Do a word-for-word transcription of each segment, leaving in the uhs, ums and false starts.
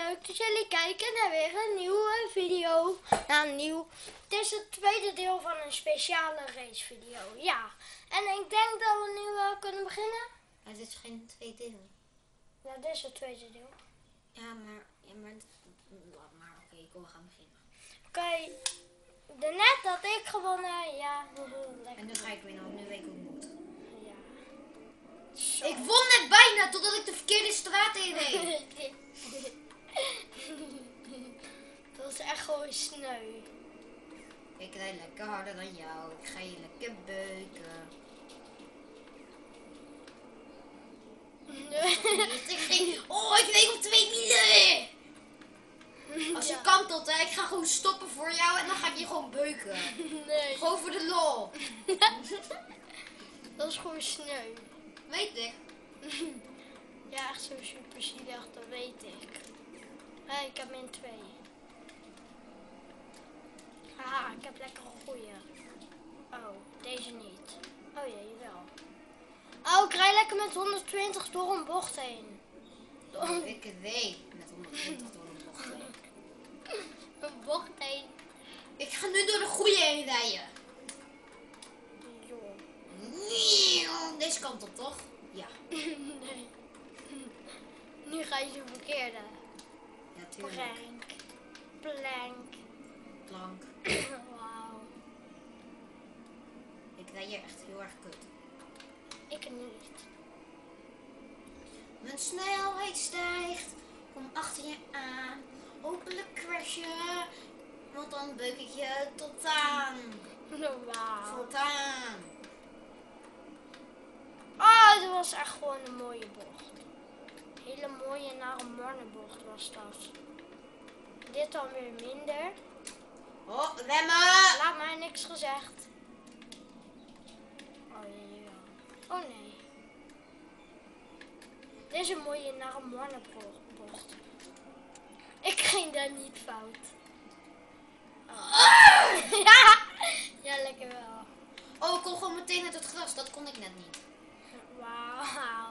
leuk dat jullie kijken naar weer een nieuwe video. Nou, nieuw. Het is het tweede deel van een speciale racevideo. Ja. En ik denk dat we nu wel kunnen beginnen. Maar dit is geen tweede deel. Ja, dit is het tweede deel. Ja, maar... Ja, maar, maar oké, okay, kom, we gaan beginnen. Oké. Okay. Net had ik gewonnen. Ja. En nu ga ik winnen, want nu weet ik hoe het moet. Ja. Zo. Ik won net bijna, totdat ik de verkeerde straat in reed. Dat is echt gewoon sneu. Ik rijd lekker harder dan jou. Ik ga je lekker beuken. Nee. Oh, ik weet op twee wielen. Als je ja. kantelt, hè, ik ga gewoon stoppen voor jou en dan ga ik je gewoon beuken. Nee. Gewoon voor de lol. Dat is gewoon sneu. Weet ik. Ja, echt zo super zielig, dat weet ik. Hé, ik heb min twee. Haha, ik heb lekker een goeie. Oh, deze niet. Oh jee, wel. Oh, ik rij lekker met honderdtwintig door een bocht heen. Door... Oh, ik weet met honderdtwintig door een bocht heen. Een bocht heen. Ik ga nu door de goeie heen rijden. Joh. Deze kant op, toch? Ja. Nee. Nu ga je zo verkeerde. Ja, tuurlijk. Plank. Plank. Plank. Wauw. Ik rijd hier echt heel erg kut. Ik niet. Mijn snelheid stijgt. Kom achter je aan. Hopelijk crash je. Want dan beuk ik je tot aan. Wauw. Tot aan. Oh, dat was echt gewoon een mooie bocht. Hele mooie naar een mannenbocht was dat. Dit dan weer minder. Oh, remmen! Laat mij niks gezegd. Oh ja. Oh nee. Dit is een mooie naar een mannenbocht. Ik ging daar niet fout. Oh. Ja. Ja, lekker wel. Oh, ik kom gewoon meteen uit het gras. Dat kon ik net niet. Wauw.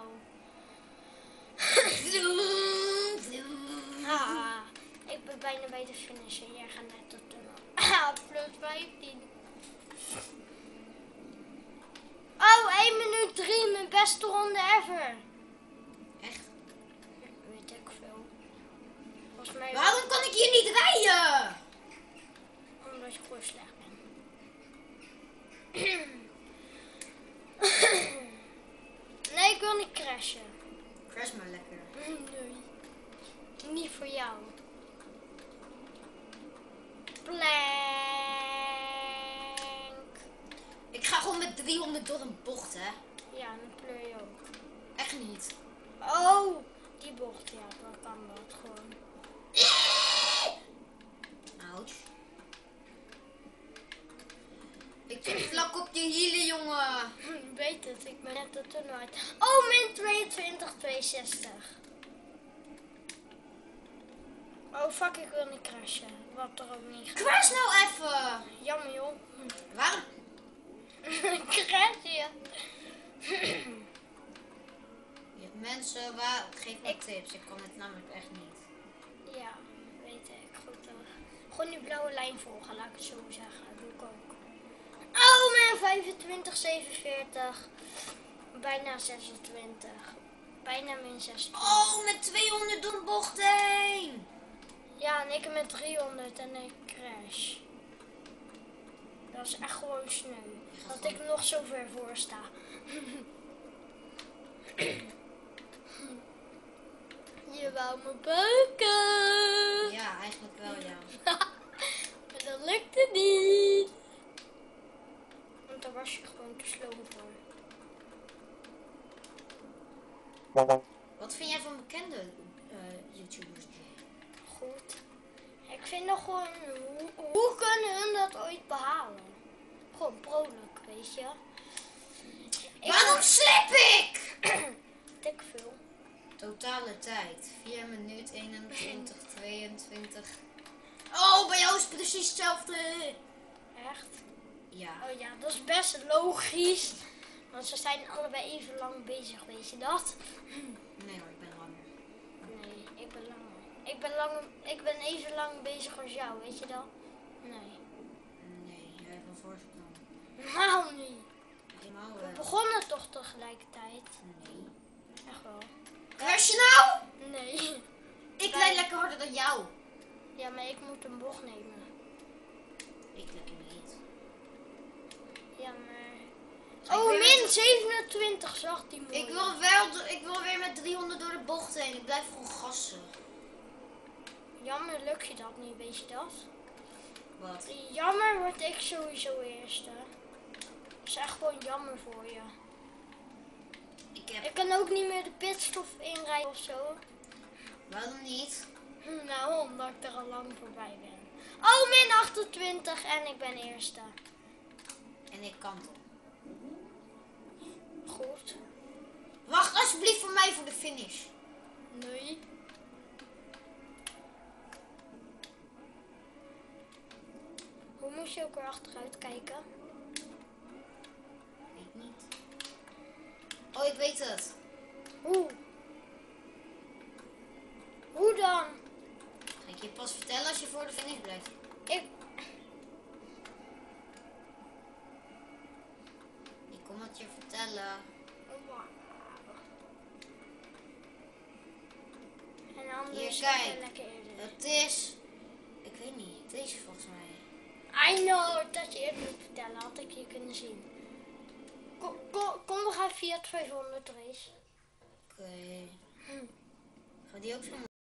Ah, ik ben bijna bij de finish en jij gaat net tot tunnel. Ah, plus vijftien. Oh, één minuut drie, mijn beste ronde ever. Echt? Ja, weet ik veel. Volgens mij Waarom kan ik hier niet rijden? Omdat ik gewoon slecht ben. Nee, ik wil niet crashen. Crash maar lekker. Nee. Niet voor jou. Plank. Ik ga gewoon met driehonderd door een bocht, hè? Ja, en dan pleur je ook. Echt niet. Oh, die bocht, ja, dan kan dat gewoon. Ouch. Ik zit vlak op je hielen, jongen. Ik weet het, ik ben net de tunnel uit. Oh, min tweeëntwintig, tweeënzestig. Oh, fuck, ik wil niet crashen. Wat er ook niet gaat. Crash nou even. Jammer, joh. Waarom? Crash je. Ja, mensen, waar... geef me ik... tips. Ik kan het namelijk echt niet. Ja, weet ik. Goed toch. Gewoon die blauwe lijn volgen, laat ik het zo zeggen. Dat doe ik ook. Oh, mijn vijfentwintig, zevenenveertig. Bijna zesentwintig. Bijna min zesentwintig. Oh, met tweehonderd door een bocht heen. Ja, en ik met driehonderd en ik crash. Dat is echt gewoon sneu. Dat ik nog zo ver voor sta. Je wou me beuken. Ja, eigenlijk wel, ja. Maar dat lukte niet. Want dan was je gewoon te slow voor. Wat vind jij van bekende uh, YouTubers? Goed. Ik vind nog gewoon, hoe, hoe kunnen hun dat ooit behalen? Gewoon vrolijk, weet je. Ik Waarom slip ik? Dik veel. Totale tijd. vier minuten eenentwintig, tweeëntwintig. Oh, bij jou is het precies hetzelfde. Echt? Ja. Oh ja, dat is best logisch. Want ze zijn allebei even lang bezig, weet je dat? Nee hoor, ik ben langer. Nee, ik ben langer. Ik ik ben, lang, ik ben even lang bezig als jou, weet je dat? Nee. Nee, jij hebt een voorsprong. Helemaal niet. Helemaal We wel. begonnen toch tegelijkertijd? Nee. Echt wel. Crash je nou? Nee. Ik rijd lekker harder dan jou. Ja, maar ik moet een bocht nemen. Ik lekker niet. Ja, maar... Ik Oh, wil min met- zevenentwintig zag die mooi. Ik wil, wel, do- ik wil weer met driehonderd door de bocht heen. Ik blijf gewoon gassen. Jammer lukt je dat niet, weet je dat? Wat? Jammer word ik sowieso eerste. Dat is echt gewoon jammer voor je. Ik heb... Ik kan ook niet meer de pitstop inrijden of zo. Waarom niet? Hm, Nou, omdat ik er al lang voorbij ben. Oh, min achtentwintig en ik ben eerste. En ik kantel. Goed. Wacht alsjeblieft voor mij voor de finish. Nee. Hoe moest je ook weer achteruit kijken? Weet niet. Oh, ik weet het. Hoe? Hoe dan? Ga ik je pas vertellen als je voor de finish blijft. Ik... Ik kom het je vertellen. En anders Hier, is kijk. het lekker eerder. Het is... Ik weet niet. Deze volgens mij. I know dat je eerder moet vertellen, had ik je kunnen zien. Kom, kom, kom we gaan Fiat vijfhonderd race. Oké. Ga die ook zo